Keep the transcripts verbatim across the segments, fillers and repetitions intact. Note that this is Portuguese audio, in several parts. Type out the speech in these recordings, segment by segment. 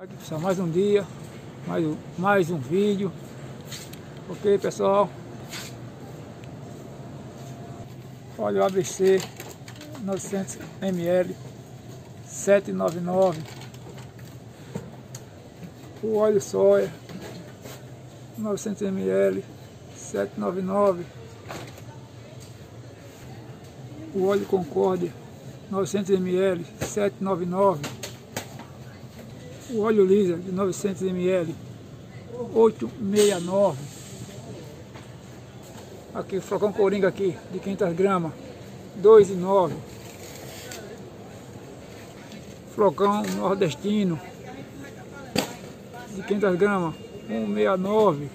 Aqui, pessoal, mais um dia, mais um, mais um vídeo. Ok, pessoal? Olha o A B C novecentos mililitros, sete e noventa e nove. O óleo soia novecentos mililitros, sete e noventa e nove. O óleo Concórdia novecentos mililitros, sete e noventa e nove. O óleo Lisa de novecentos mililitros, oito e sessenta e nove. Aqui o flocão Coringa aqui de quinhentas gramas, dois e nove. Flocão Nordestino de quinhentas gramas, um e sessenta e nove.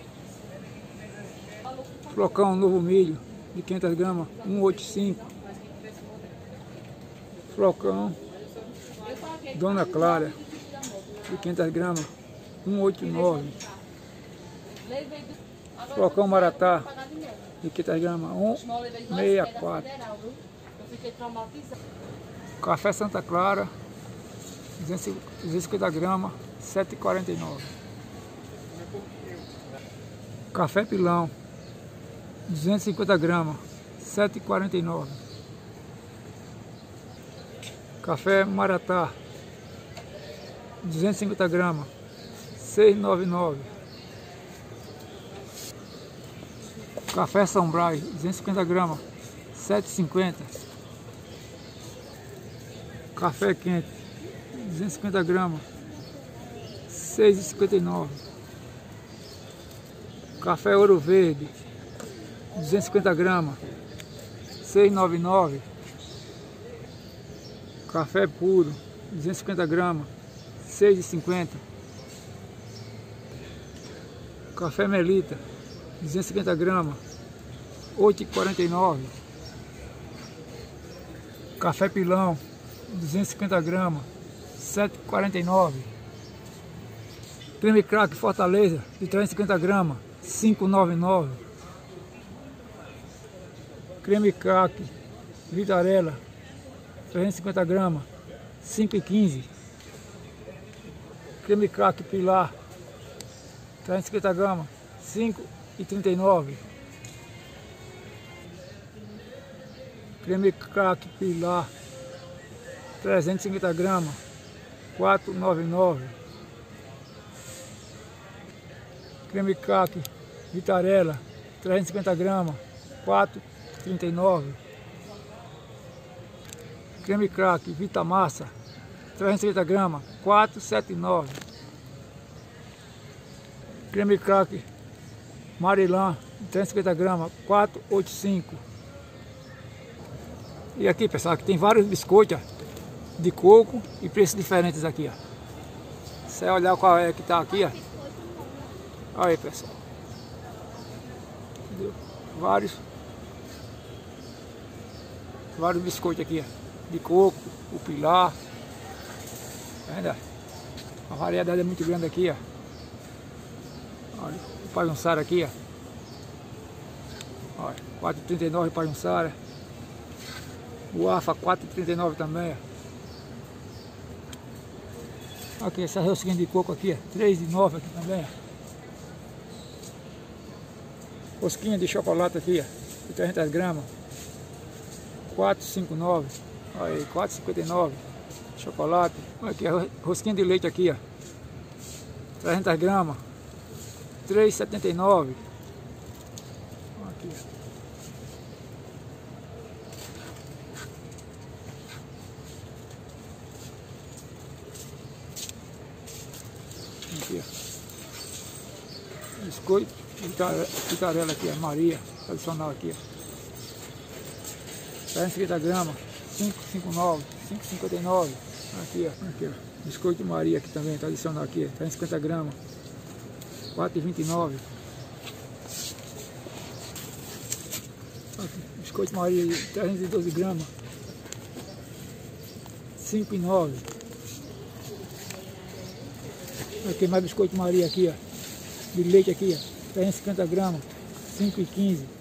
Flocão Novo Milho de quinhentas gramas, um e oitenta e cinco. Flocão Dona Clara de quinhentas gramas, um e oitenta e nove. Flocão Maratá de quinhentas gramas, um e sessenta e quatro. Café Santa Clara duzentos e cinquenta gramas, sete e quarenta e nove. Café Pilão duzentos e cinquenta gramas, sete e quarenta e nove. Café Maratá duzentos e cinquenta gramas, seis e noventa e nove. Café São Brás duzentos e cinquenta gramas, sete e cinquenta. Café Quente duzentos e cinquenta gramas, seis e cinquenta e nove. Café Ouro Verde duzentos e cinquenta gramas, seis e noventa e nove. Café Puro duzentos e cinquenta gramas, seis e cinquenta. Café Melita duzentos e cinquenta gramas, oito e quarenta e nove. Café Pilão duzentos e cinquenta gramas, sete e quarenta e nove. Creme Crack Fortaleza de trezentos e cinquenta gramas, cinco e noventa e nove. Creme Crack Vitarella trezentos e cinquenta gramas, cinco e quinze. Creme Crack Pilar trezentos e cinquenta gramas, cinco e trinta e nove. Creme Crack Pilar trezentos e cinquenta gramas, quatro e noventa e nove. Creme Crack Vitarella trezentos e cinquenta gramas, quatro e trinta e nove. Creme Crack Vitamassa trezentos e cinquenta gramas, quatro e setenta e nove. Creme Crack Marilã trezentos e cinquenta gramas, quatro e oitenta e cinco. E aqui, pessoal, aqui tem vários biscoitos ó, de coco e preços diferentes aqui, ó. Você olhar qual é que tá aqui, ó. Olha aí, pessoal. Entendeu? Vários vários biscoitos aqui, ó, de coco, o Pilar. Tá vendo? A variedade é muito grande aqui, ó. Olha, o Pajunsara aqui, ó. Olha, quatro e trinta e nove Pajunsara. O Afa quatro e trinta e nove também, ó. Aqui, essa rosquinha de coco aqui, ó, três e nove aqui também, ó. Rosquinha de chocolate aqui, ó, de trezentas gramas, quatro e cinquenta e nove. Olha aí, quatro e cinquenta e nove. Chocolate. Aqui, a rosquinha de leite aqui, ó, trezentas gramas, três e setenta e nove. Aqui, ó. Aqui, ó. Biscoito, Vitarella aqui, ó, Maria, tradicional aqui, ó. trezentos e cinquenta gramas, cinco e cinquenta e nove, cinco e cinquenta e nove. Aqui, ó, aqui, ó. Biscoito Maria aqui também, tradicional aqui, ó, trezentos e cinquenta gramas, quatro e vinte e nove. Aqui, biscoito Maria, trezentos e doze gramas, cinco e nove. Aqui mais biscoito Maria aqui, ó, de leite aqui, ó, trezentos e cinquenta gramas, cinco e quinze.